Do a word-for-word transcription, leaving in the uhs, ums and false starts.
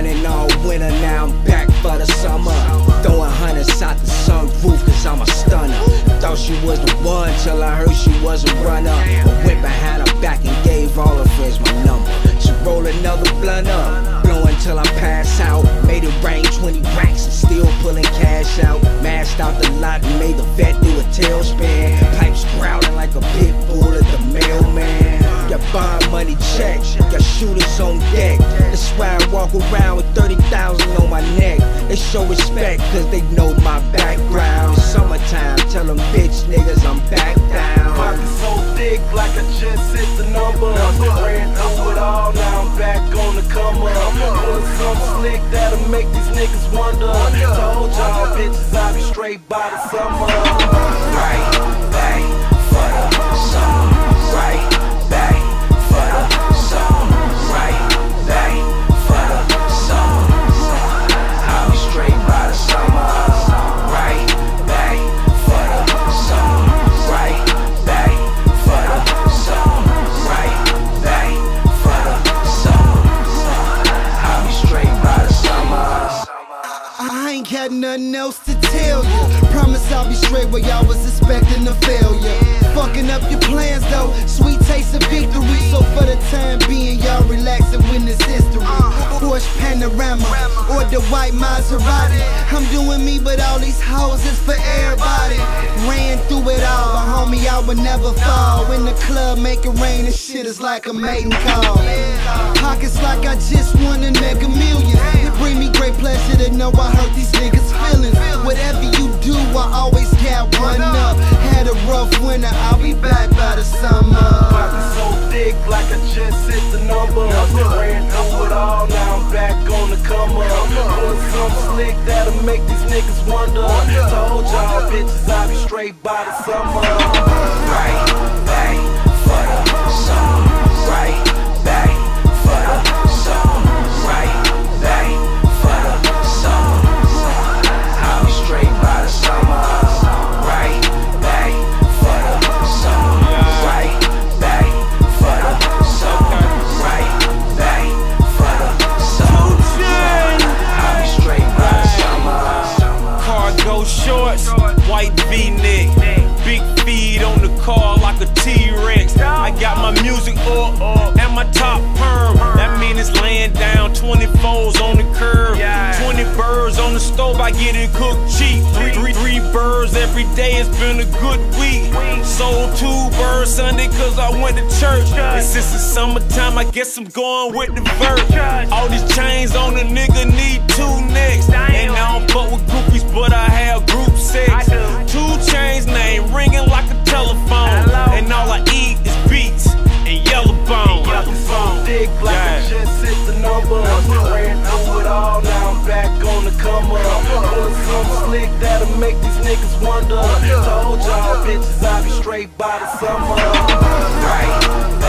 grinding all winter, now I'm back for the summer. Throwing hundreds out the sunroof cause I'm a stunner. Thought she was the one till I heard she was a runner. I went behind her back and gave all her friends my number. She roll another blunt up, blowing till I pass out. Made it rain twenty racks and still pulling cash out. Mashed out the lot and made the vet do a tailspin. Pipes growling like a pit bull at the mailman. Got bond money checks, got shooters on deck. That's why I walk around with thirty thousand on my neck. They show respect cause they know my background. It's summertime, tell them bitch niggas I'm back down. Pocket so thick like I just hit the number. Ran through it all, now I'm back on the come up. Pulling something slick that'll make these niggas wonder. Told y'all bitches I be straight by the summer. Right back for the summer. Right back for the summer. Right back for the summer. I'll be straight by the summer. Right back for the summer. Right back for the summer. Right back for the summer. I'll be straight by the summer. I ain't got nothing else to tell you. Promise I'll be straight where y'all was expecting a failure. Fucking up your plans though, sweet taste of victory. So for the time being, y'all relax and witness history. Porsche Panorama or the white Maserati. I'm doing me, but all these hoes is for everybody. Ran through it all, but homie, I would never fall. In the club, make it rain, and shit is like a mating call. Pockets like I just won a mega million. It bring me great pleasure to know I hurt these niggas' feelings. Whatever you do, I always got one up. Had a rough winter, I'll be back by the summer. Pocket so thick like I just hit the number. Ran through it all, now I'm back on the come up. Pulling something slick that'll make these niggas wonder. Told y'all bitches I be straight by the summer. Right back for the summer. Right back for the summer. Right back for the summer. I'll be straight by the summer. Right back for the summer. Right back for the summer. Right back for the summer. I'll be straight by the summer. Cargo shorts, white V-neck, big feed on the car like a T-Rex. I got my music up and my top perm. That mean it's laying down, twenty-fours on the curb, twenty birds on the stove. I get it cooked cheap. Three, three, three birds every day. It's been a good week. Sold two birds Sunday cause I went to church. And since it's summertime, I guess I'm going with the vert. All these chains on a nigga need two necks. And I don't fuck with groupies, but I have group sex. Two chains name ringing like a telephone. And all I eat is beats and yellow bone. Pocket so thick like I just hit the number. Ran through it all, now I'm back on the come up. Pulling something slick that'll make these niggas wonder. Told y'all bitches I be straight by the summer. Right